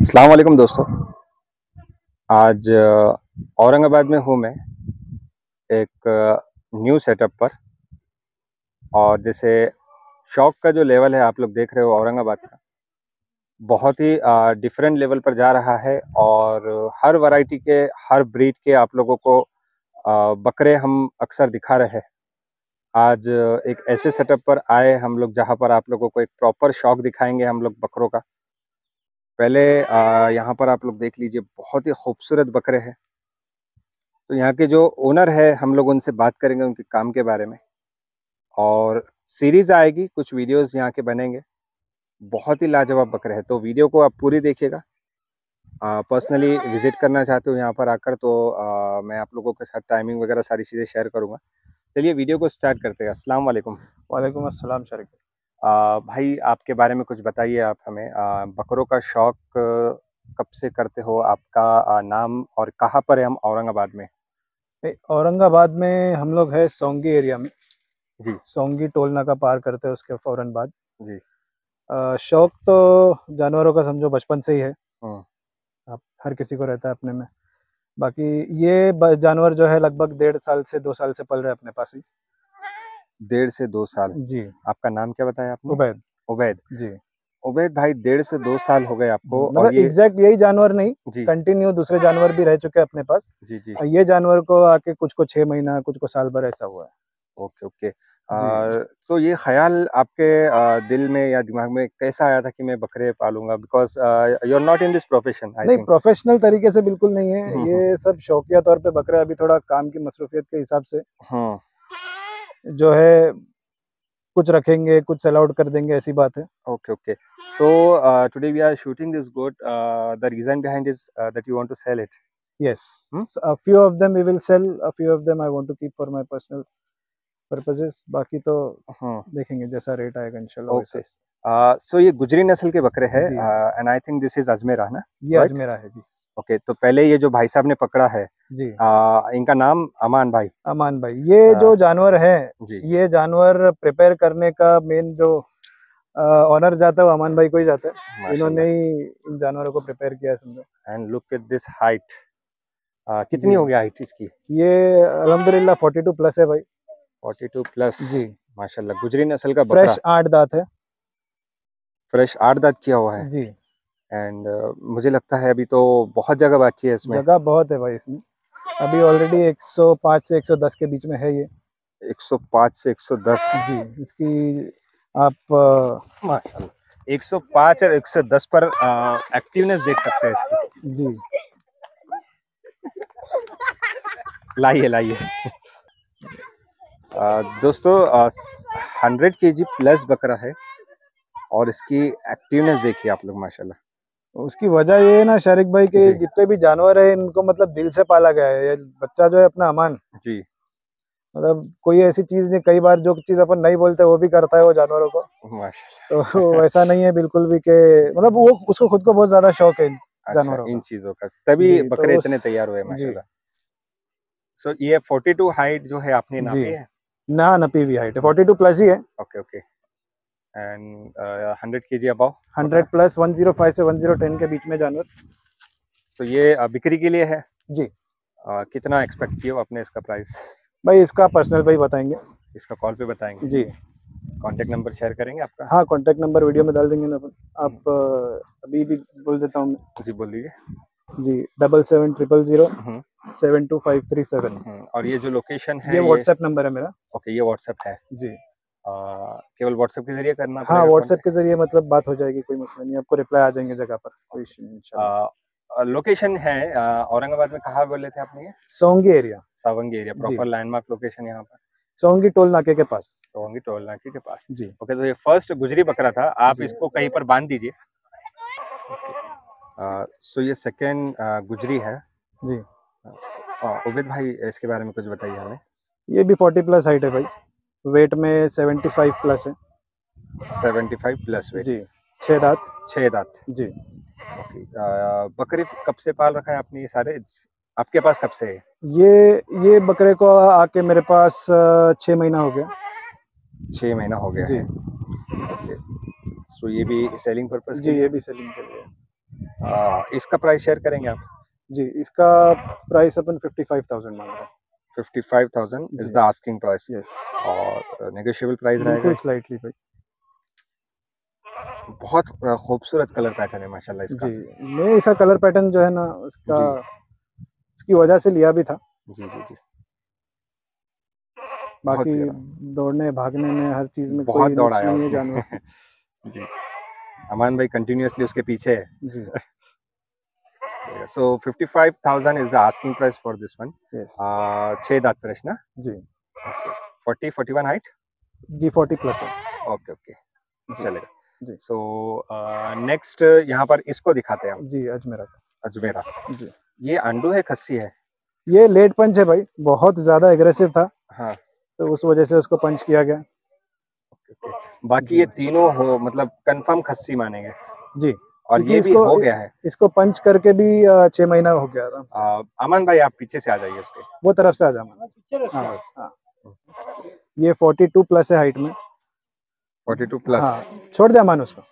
अस्सलाम वालेकुम दोस्तों। आज औरंगाबाद में हूँ मैं एक न्यू सेटअप पर। और जैसे शौक का जो लेवल है आप लोग देख रहे हो औरंगाबाद का, बहुत ही डिफरेंट लेवल पर जा रहा है। और हर वैरायटी के, हर ब्रीड के आप लोगों को बकरे हम अक्सर दिखा रहे हैं। आज एक ऐसे सेटअप पर आए हम लोग जहाँ पर आप लोगों को एक प्रॉपर शौक दिखाएंगे हम लोग बकरों का। पहले यहाँ पर आप लोग देख लीजिए, बहुत ही खूबसूरत बकरे हैं। तो यहाँ के जो ओनर है हम लोग उनसे बात करेंगे उनके काम के बारे में, और सीरीज आएगी, कुछ वीडियोस यहाँ के बनेंगे। बहुत ही लाजवाब बकरे हैं, तो वीडियो को आप पूरी देखिएगा। पर्सनली विजिट करना चाहते हो यहाँ पर आकर तो मैं आप लोगों के साथ टाइमिंग वगैरह सारी चीज़ें शेयर करूँगा। चलिए वीडियो को स्टार्ट करते हैं। अस्सलाम वालेकुम। वालेकुम अस्सलाम शरीक। भाई आपके बारे में कुछ बताइए आप हमें। बकरों का शौक कब से करते हो? आपका नाम और कहाँ पर है? हम औरंगाबाद में। औरंगाबाद में हम लोग है सोंगी एरिया में। जी सोंगी टोल नाका पार करते हैं उसके फौरन बाद। जी। शौक तो जानवरों का समझो बचपन से ही है। हम्म। अब हर किसी को रहता है अपने में। बाकी ये जानवर जो है लगभग 1.5 साल से 2 साल से पल रहे हैं अपने पास ही। 1.5 से 2 साल। जी। आपका नाम क्या बताया आपने? उबैद। उबैद। जी। उबैद भाई, 1.5 से 2 साल हो गए आपको, और मतलब ये। एग्जैक्ट यही जानवर नहीं, जी कंटिन्यू दूसरे जानवर भी रह चुके हैं अपने पास। जी जी। ये जानवर को आके कुछ को 6 महीना, कुछ को साल भर ऐसा हुआ है। Okay okay. जी। तो ये ख्याल आपके दिल में या दिमाग में कैसा आया था कि मैं बकरे पालूंगा? Because you are not in this profession I नहीं, थिंक। प्रोफेशनल तरीके से बिल्कुल नहीं है, हम्म। ये सब शौकिया तौर पे बकरा अभी थोड़ा काम की मसरूफियत के हिसाब से हम्म। जो है कुछ रखेंगे, कुछ सेल आउट कर देंगे, ऐसी बात है। Okay, okay. So today we are shooting this goat. The reason behind is that you want to sell it. Yes, Hmm? A few of them we will sell, a few of them I want to keep for my personal purposes. बाकी तो Hmm. देखेंगे जैसा rate आएगा इंशाल्लाह वैसा। Okay. So ये गुजरी नस्ल के बकरे हैं, जी, and I think this is Ajmera ना? ये Right? अजमेरा है जी। Okay. तो पहले ये जो भाई साहब ने पकड़ा है, जी, इनका नाम अमान भाई। अमान भाई। ये जो जानवर है, जी। ये जानवर प्रिपेयर करने का मेन जो ऑनर जाता है वो अमान भाई को ही जाता है। इन्होंने माशाल्लाह। ही इन जानवरों को प्रिपेयर किया है समझो। And look at this height. कितनी जी, हो गई हाइट इसकी? ये अल्हम्दुलिल्लाह 42 प्लस है भाई। 42 प्लस। जी। माशाल्लाह, गुजरी नस्ल का बकरा। फ्रेश 8 दांत है। फ्रेश 8 दांत किया हुआ है। जी। एंड मुझे लगता है अभी तो बहुत जगह बाकी है इसमें। जगह बहुत है भाई इसमें। अभी ऑलरेडी 105 से 110 के बीच में है ये। 105 से 110। जी। इसकी आप माशाल्लाह, 105 और 110 पर एक्टिवनेस देख सकते हैं इसकी। जी। लाइए लाइए। दोस्तों, 100 केजी प्लस बकरा है, और इसकी एक्टिवनेस देखिए आप लोग माशाल्लाह। उसकी वजह ये है ना शारिक भाई के जी जितने भी जानवर है इनको मतलब दिल से पाला गया है। ये बच्चा जो है अपना अमान, जी। मतलब कोई ऐसी चीज नहीं, कई बार जो चीज अपन नहीं बोलते वो भी करता है वो जानवरों को। तो माशाल्लाह। वैसा नहीं है बिल्कुल भी के, मतलब वो उसको खुद को बहुत ज्यादा शौक है इन अच्छा, जानवरों इन का। चीजों का तभी जी। तो बकरे उस इतने तैयार हुए जी। माशाल्लाह। सो ये 42 हाइट जो है आपने जी। नापी है? ना नपी हुई हाइट है, 42 प्लस ही है। Okay okay. And 100 kg above 100 बकरा। प्लस, 105 से 1010 के बीच में जानवर। तो ये बिक्री के लिए है। जी। कितना एक्सपेक्ट किया आपने इसका प्राइस? भाई इसका पर्सनल भाई बताएंगे। इसका कॉल पे बताएंगे। जी। कांटेक्ट नंबर शेयर करेंगे आपका? हाँ, कॉन्टैक्ट नंबर वीडियो में डाल देंगे ना अपन। आप अभी भी बोल देता हूँ मैं। जी बोल दीजिए। जी, 7700 हम्म 72537। और ये जो लोकेशन ये है ये? व्हाट्सएप नंबर है मेरा। ओके, ये व्हाट्सएप है। जी। केवल व्हाट्सएप के जरिए करना हाँ, पड़ेगा व्हाट्सएप के कांटेक्ट? जरिए मतलब बात हो जाएगी, कोई मसला नहीं, आपको रिप्लाई आ जाएंगे जगह पर, कोई इशू नहीं इंशाल्लाह। लोकेशन है औरंगाबाद में, कहाँ बोले थे आपने ये? सोंगी एरिया। सावंगी एरिया, जी। प्रॉपर लैंडमार्क लोकेशन यहाँ पर? सोंगी टोल नाके के पास। सावंगी टोल नाके के पास। जी। ओके, तो ये फर्स्ट गुजरी बकरा था, आप जी। इसको कहीं पर बांध दीजिए। सो ये सेकेंड गुजरी है। जी। उबैद भाई, इसके बारे में कुछ बताइए हमें। ये भी 40 प्लस हाइट है भाई। वेट में 75 प्लस है। 75 प्लस वेट। जी। 6 दांत। 6 दांत। जी। ओके। बकरी कब से पाल रखा है आपने ये सारे? आपके पास कब से है? ये बकरे को आके मेरे पास 6 महीना हो गया। 6 महीना हो गया जी। है। ओके। सो ये भी सेलिंग पर्पस के जी, लिए ये है? भी सेलिंग के लिए। इसका प्राइस शेयर करेंगे आप? जी, इसका प्राइस अपन 55,000 मांग रहे हैं। 55,000 इज जी। द आस्किंग प्राइस यस, और नेगोशिएबल प्राइस रहेगा बिल्कुल इसका? स्लाइटली भाई। बहुत खूबसूरत कलर पैटर्न है माशाल्लाह जी, इसका। मैं इसका कलर पैटर्न जो है ना उसका जी, उसकी वजह से लिया भी था। जी, जी, जी। बहुत बाकी प्यारा, दौड़ने, भागने में हर चीज़ में बहुत कोई दौड़ नुक्स आया नहीं है उसने। जानवर की। जी, अमान भाई कंटिन्यूअसली उसके पीछे है। जी, चलेगा, so 55,000 is the asking price for this one. Yes. 6 दांत फ्रेश ना? जी, ओके, 40-41 हाइट? जी 40 प्लस है। ओके, ओके, जी, चलेगा। जी, सो नेक्स्ट यहाँ पर इसको दिखाते हैं हम, जी अजमेरा का। अजमेरा। जी, ये आंडू है, खस्सी है? ये लेट पंच है भाई, बहुत ज़्यादा एग्रेसिव था, हाँ, तो उस वजह से उसको पंच किया गया। Okay, okay. बाकी जी, ये तीनों हो मतलब कंफर्म खस्सी मानेंगे जी, और क्योंकि ये भी इसको हो गया है। इसको पंच करके भी 6 महीना हो गया आराम से। अमन भाई आप पीछे से आ जाइए उसके। वो तरफ से आ जाना। हाँ, बस हाँ। ये 42 प्लस है हाइट में। 42 प्लस। हाँ, छोड़ दे अमान उसको।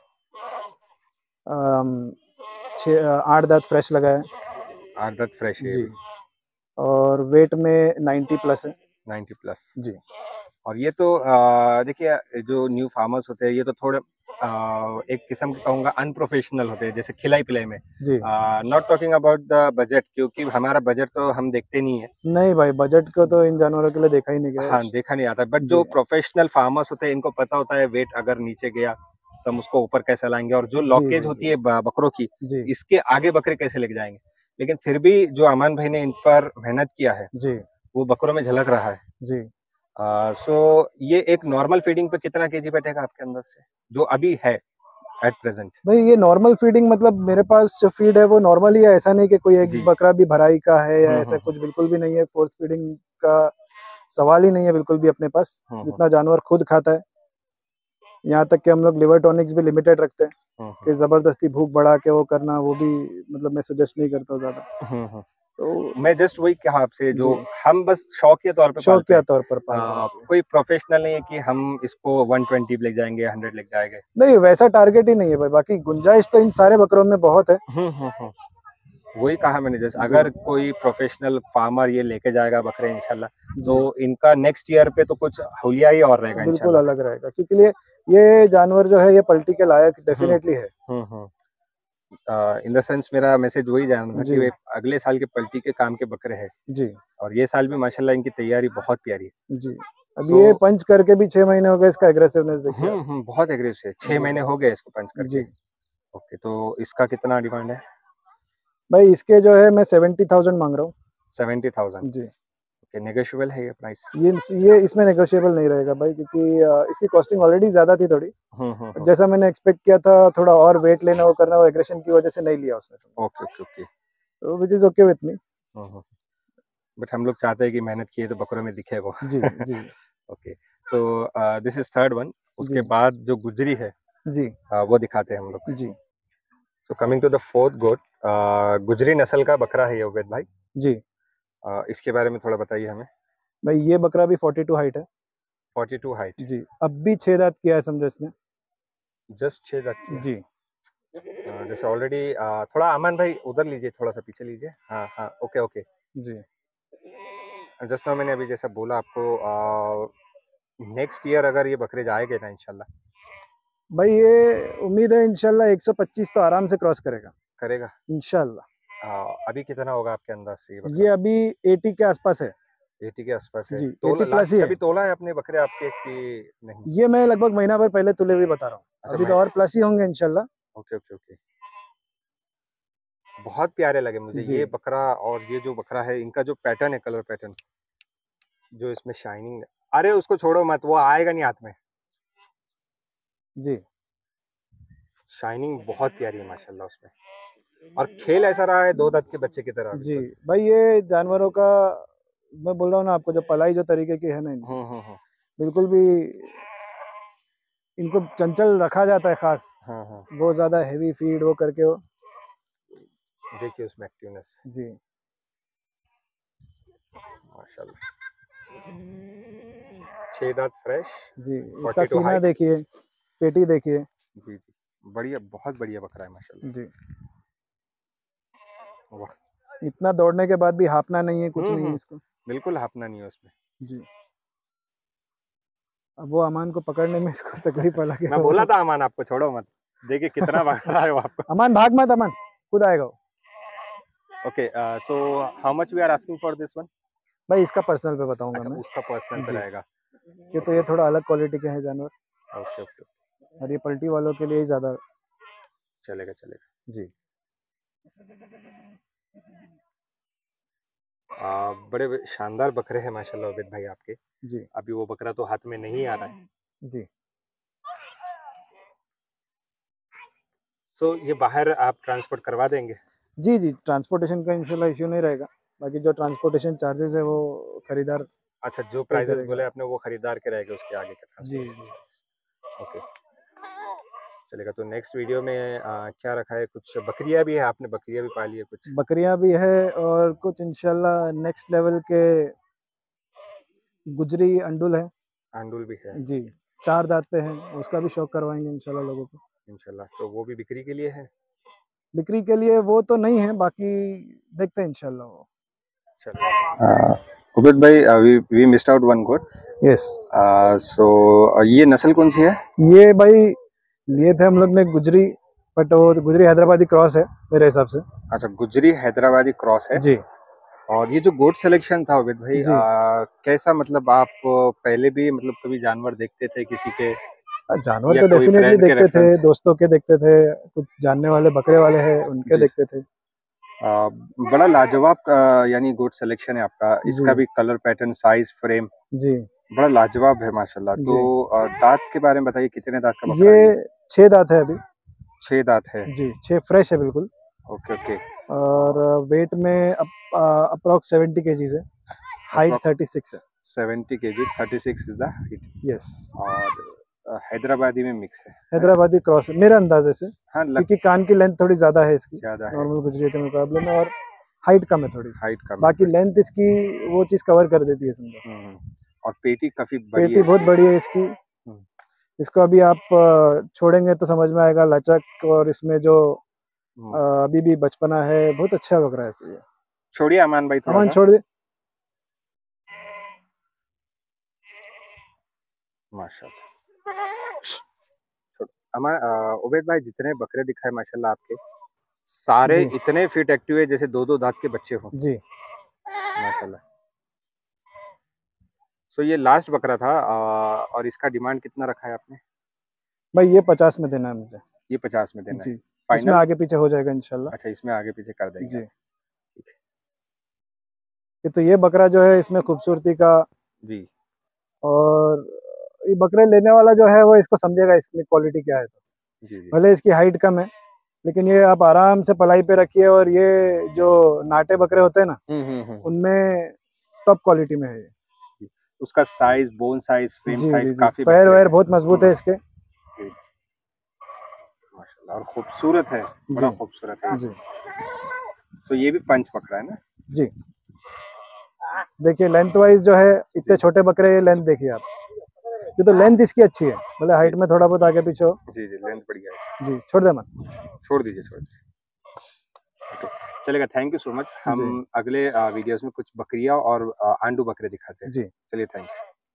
8 दाँत फ्रेश लगा है। 8 दांत फ्रेश है ये जी, भी। और वेट में 90 प्लस है। 90 प्लस। जी, और ये तो देखिए जो न्यू फार्मर्स होते हैं ये तो थोड़े एक किस्म का कहूँगा अनप्रोफेशनल होते हैं, जैसे खिलाई पिलाई में। जी। Not talking about the budget, क्योंकि हमारा बजट तो हम देखते नहीं है। नहीं भाई, बजट को तो इन जानवरों के लिए देखा ही नहीं गया है। हाँ, देखा नहीं आता, बट जो जी, प्रोफेशनल फार्मर्स होते हैं इनको पता होता है वेट अगर नीचे गया तो हम उसको ऊपर कैसे लाएंगे, और जो जी, लॉकेज जी, होती जी, है बकरों की, जी, इसके आगे बकरे कैसे लेके जाएंगे। लेकिन फिर भी जो अमान भाई ने इन पर मेहनत किया है जी, वो बकरों में झलक रहा है। जी। सो ये एक नॉर्मल फीडिंग पे कितना केजी बैठेगा आपके अंदर से, जो अभी है एट प्रेजेंट? भाई ये नॉर्मल फीडिंग मतलब मेरे पास जो फीड है वो नॉर्मल ही है, ऐसा नहीं कि कोई एक जी। बकरा भी भराई का है या ऐसा हम्म। कुछ बिल्कुल भी नहीं है। फ़ोर्स फीडिंग का सवाल ही नहीं है बिल्कुल भी अपने पास, हम्म। जितना जानवर खुद खाता है। यहाँ तक कि हम लोग लिवर टॉनिक्स भी लिमिटेड रखते हैं, हम्म। कि ज़बरदस्ती भूख बढ़ा के वो करना वो भी मतलब मैं सजेस्ट नहीं करता हूँ ज़्यादा। हम्म। तो मैं जस्ट वही कहा आपसे, जो जी, हम बस शौक के तौर पे पालते शौकिया हैं। तौर पर पाल रहे हैं। जी। कोई प्रोफेशनल नहीं है कि हम इसको 120 ले जाएंगे, 100 ले जाएंगे। नहीं, वैसा टारगेट ही नहीं है भाई, बाकी गुंजाइश तो इन सारे बकरों में बहुत है। हम्म। वही कहा मैंने, जैसे जी, अगर कोई प्रोफेशनल फार्मर ये लेके जाएगा बकरे इंशाल्लाह, तो जी, इनका नेक्स्ट ईयर पे तो कुछ हुलिया ही और रहेगा बिल्कुल इंशाल्लाह। अलग रहेगा क्योंकि ये जानवर जो है ये पलटी के लायक हम्म। डेफ़िनेटली है। हम्म। इन द सेंस मेरा मैसेज वही जाना था कि जी, वे अगले साल के पलटी के काम के बकरे हैं, जी, और ये साल भी माशाल्लाह इनकी तैयारी बहुत प्यारी है। जी। अब सो ये पंच करके भी 6 महीने हो गए, इसका एग्रेसिवनेस देखिए आप। बहुत एग्रेसिव है, 6 जी, महीने हो गए इसको पंच करके। जी। ओके, तो इसका कितना डिमांड है? भाई इसके जो है मैं 70,000 माँग रहा हूँ। 70,000। जी। ओके, नेगोशिएबल है ये प्राइस? ये इसमें नेगोशिएबल नहीं रहेगा भाई क्योंकि इसकी कॉस्टिंग ऑलरेडी ज़्यादा थी थोड़ी। हम्म। जैसा मैंने एक्सपेक्ट किया था थोड़ा और वेट लेना वो करना, वो एग्रेशन की वजह से नहीं लिया उसने समझो। Okay, okay, okay. तो which is okay with me. Hmm. But हम लोग चाहते हैं कि मेहनत किए तो बकरों में दिखे वो। जी, जी, okay, so this is third one. उसके जी, बाद जो गुजरी है जी, वो दिखाते हैं हम लोग। जी, so coming to the fourth goat, Gujri नस्ल का बकरा है ये उबैद भाई। जी। इसके बारे में थोड़ा बताइए हमें। भाई ये बकरा भी 42 हाइट है। 42 हाइट। जी, अब भी 6 दाँत किया है समझो इसने। जस्ट 6 दांत किया। जी, जैसे ऑलरेडी थोड़ा अमन भाई उधर लीजिए, थोड़ा सा पीछे लीजिए। हाँ, हाँ, ओके, ओके। जी। जस्ट नाउ मैंने अभी जैसा बोला आपको, नेक्स्ट ईयर अगर ये बकरे जाएंगे ना इंशाल्लाह। भाई ये उम्मीद है इंशाल्लाह 125 तो आराम से क्रॉस करेगा, करेगा। इंशाल्लाह। अभी कितना होगा आपके अंदाज से ये ये बकरा? अभी 80 के आसपास है। 80 के आसपास है। जी, तोला 80 प्लस लास्ट ही है। कभी तोला है अपने बकरे आपके कि नहीं? ये मैं लगभग महीना भर पहले तुले हुए बता रहा हूँ। अच्छा, अभी मैं तो और प्लस ही होंगे इंशाल्लाह। Okay, okay, okay. बहुत प्यारे लगे मुझे जी, ये बकरा, और ये जो बकरा है इनका जो पैटर्न है, कलर पैटर्न जो इसमें शाइनिंग। अरे उसको छोड़ो मत, वो आएगा नहीं हाथ में। जी, शाइनिंग बहुत प्यारी है माशाल्लाह उसमें, और खेल ऐसा रहा है 2 दांत के बच्चे की तरह जी। बिल्कुल। भाई ये जानवरों का मैं बोल रहा हूँ ना आपको जो पलाई जो तरीके की है ना इनकी, हम्म। बिल्कुल भी इनको चंचल रखा जाता है ख़ास। हाँ, हाँ। बहुत ज़्यादा हेवी फीड वो करके वो। देखिए उसमें एक्टिवनेस जी, माशाल्लाह। 6 दांत फ्रेश। जी। इसका 42 सीना हाइट। देखिए, पेटी देखिए। जी, जी, बढ़िया, बहुत बढ़िया बकरा है माशाल्लाह। जी, वाह, इतना दौड़ने के बाद भी हाँफना नहीं है, कुछ नहीं है इसको। बिल्कुल हाँफना नहीं है उसमें। जी। अब वो अमान को पकड़ने में इसको तकलीफ अलग है मैं बोला वो। था अमान आपको छोड़ो मत, देखिए कितना भाग रहा है वो आपको। अमान भाग मत, अमान खुद आएगा वो। Okay, so how much we are asking for this one? भाई इसका पर्सनल पे बताऊंगा अच्छा, मैं। उसका पर्सनल पे जी, रहेगा। ये तो ओके ये थोड़ा अलग क्वालिटी के हैं जानवर, ओके ओके, और ये पलटी वालों के लिए ही ज़्यादा। चलेगा चलेगा। जी। बड़े शानदार बकरे हैं माशाल्लाह उबैद भाई आपके। जी। अभी वो बकरा तो हाथ में नहीं आ रहा है। जी। सो ये बाहर आप ट्रांसपोर्ट करवा देंगे? जी, जी, ट्रांसपोर्टेशन का इंशाल्लाह इश्यू नहीं रहेगा। बाकी जो ट्रांसपोर्टेशन चार्जेज़ है वो खरीदार अच्छा, जो पे प्राइजेस करेगा। बोले आपने वो खरीदार के रहेंगे, उसके आगे के जी, ट्रांसपोर्टेशन जी। चार्जेस। ओके, चलेगा। तो नेक्स्ट वीडियो में क्या रखा है? कुछ बकरियां भी है, आपने बकरियां भी पाली है कुछ? बकरियाँ भी है और कुछ इंशाल्लाह नेक्स्ट लेवल के गुजरी अंडुल है। आंडूल भी है जी, 4 दाँत पे है, उसका भी शौक करवाएँगे इंशाल्लाह लोगों को। इंशाल्लाह। तो वो भी बिक्री के लिए है? बिक्री के लिए वो तो नहीं है, बाकी देखते हैं इंशाल्लाह वो। चलो, उबैद भाई, we missed out one goat. Yes. So ये नस्ल कौन सी है? ये भाई लिए थे हम लोग ने गुजरी, बट वो गुजरी हैदराबादी क्रॉस है मेरे हिसाब से। अच्छा, गुजरी हैदराबादी क्रॉस है। जी। और ये जो गोट सिलेक्शन था उबैद भाई, जी। कैसा, मतलब आप पहले भी मतलब कभी जानवर देखते थे किसी के, जानवर या तो कोई डेफिनेटली फ्रेंड के देखते थे, रेफरेंस? दोस्तों के देखते थे, कुछ जानने वाले बकरे वाले हैं उनके जी। देखते थे। बड़ा लाजवाब यानी गोट सिलेक्शन है आपका। जी। इसका भी कलर पैटर्न, साइज, फ्रेम जी। बड़ा लाजवाब है माशाल्लाह। तो जी। दांत के बारे में बताइए, कितने दांत का बकरा ये है ये? 6 दाँत है अभी। 6 दांत है। जी, 6 फ्रेश है बिल्कुल। Okay okay. और वेट में अप्रॉक्स 70 केजीज़ है। Height approx 36। 70 kg, 36 is the height. Yes. और हैदराबादी में मिक्स है? हैदराबादी क्रॉस है मेरे अंदाजे से, हाँ, क्योंकि कान की लेंथ थोड़ी ज़्यादा है इसकी, ज्यादा है, नॉर्मल गुजरिया के मुकाबले में, और हाइट कम है थोड़ी। हाइट कम है बाकी थोड़ी। लेंथ इसकी वो चीज़ कवर कर देती है समझो। और पेटी काफी बड़ी पेटी है बहुत इसकी। बड़ी है इसकी। हम्म, इसको अभी आप छोड़ेंगे तो समझ में आएगा लचक, और इसमें जो हम्म। अभी भी बचपना है, बहुत अच्छा बकरा है ऐसे ये। छोड़िए अमान भाई थोड़ा अमान सा। छोड़ दे। माशाल्लाह। अमान, उबैद भाई, जितने बकरे दिखाए माशाल्लाह आपके, सारे जी। इतने फिट एक्टिव है जैसे दो दो दांत के बच्चे हों जी। माशाल्लाह। सो ये लास्ट बकरा था, और इसका डिमांड कितना रखा है आपने? भाई ये 50 में देना है मुझे। ये 50 में देना है जी। इसमें फाइनल? आगे पीछे हो जाएगा इंशाल्लाह। अच्छा, इसमें आगे पीछे कर देंगे आप। जी। ठीक है। ये तो ये बकरा जो है इसमें खूबसूरती का, जी और ये बकरे लेने वाला जो है वो इसको समझेगा इसकी क्वालिटी क्या है। तो जी जी। भले इसकी हाइट कम है, लेकिन ये आप आराम से पलाई पे रखिए, और ये जो नाटे बकरे होते हैं ना, हम्म। उनमें टॉप क्वालिटी में है ये। जी। उसका साइज, बोन साइज, फ्रेम जी, साइज जी, जी। काफी पैर बेहतरीन वैर है। बहुत मजबूत है इसके। जी माशाल्लाह, और खूबसूरत है, जी। बड़ा खूबसूरत है। जी। सो ये भी पंच बकरा है ना? जी। देखिए लेंथ वाइज जो है, इतने जी छोटे बकरे, ये लेंथ देखिए आप। ये तो लेंथ इसकी अच्छी है, भले जी हाइट में थोड़ा बहुत आगे पीछे हो। जी जी, लेंथ बढ़िया है। जी, छोड़ दे मत। छोड़ दीजिए छोड़ दीजिए। ओके, चलेगा। Thank you so much. हम जी। अगले वीडियोस में कुछ बकरियां और आंडू बकरे दिखाते हैं। जी। चलिए, थैंक यू।